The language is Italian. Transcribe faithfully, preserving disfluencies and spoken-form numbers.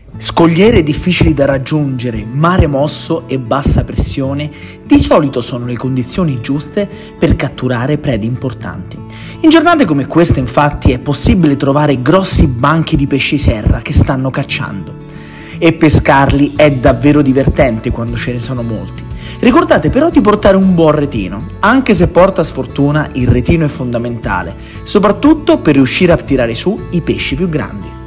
Scogliere difficili da raggiungere, mare mosso e bassa pressione di solito sono le condizioni giuste per catturare prede importanti. In giornate come queste, infatti, è possibile trovare grossi banchi di pesci serra che stanno cacciando. E pescarli è davvero divertente quando ce ne sono molti. Ricordate però di portare un buon retino, anche se porta sfortuna, il retino è fondamentale, soprattutto per riuscire a tirare su i pesci più grandi.